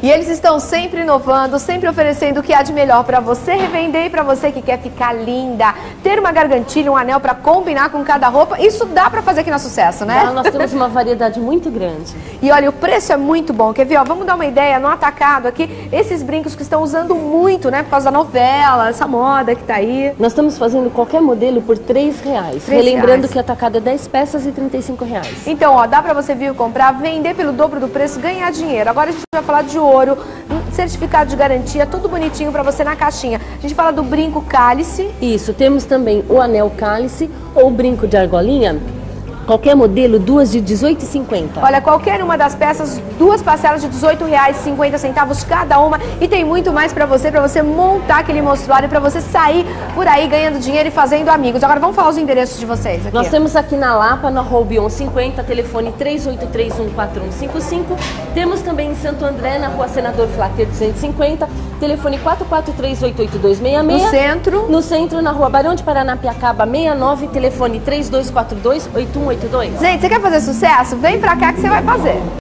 E eles estão sempre inovando, sempre oferecendo o que há de melhor para você revender e para você que quer ficar linda, ter uma gargantilha, um anel para combinar com cada roupa. Isso dá para fazer aqui na Sucesso, né? Nós temos uma variedade muito grande. E olha, o preço é muito bom. Quer ver? Ó, vamos dar uma ideia no atacado aqui. Esses brincos que estão usando muito, né? Por causa da novela, essa moda que tá aí. Nós estamos fazendo qualquer modelo por R$3. Relembrando que o atacado é 10 peças e R$35. Então, ó, dá pra você vir comprar, vender pelo dobro do preço, ganhar dinheiro. Agora a gente vai falar de ouro, certificado de garantia, tudo bonitinho pra você na caixinha. A gente fala do brinco cálice. Isso, temos também o anel cálice ou o brinco de argolinha. Qualquer modelo, duas de R$18,50. Olha, qualquer uma das peças, duas parcelas de R$18,50 cada uma. E tem muito mais pra você montar aquele mostruário, pra você sair por aí ganhando dinheiro e fazendo amigos. Agora vamos falar os endereços de vocês aqui. Nós temos aqui na Lapa, na Rua Bion 50, telefone 38314155. Temos também em Santo André, na Rua Senador Flaquer 250, telefone 44388266. No centro? No centro, na Rua Barão de Paranapiacaba 69, telefone 32428182. Gente, você quer fazer sucesso? Vem pra cá que você vai fazer.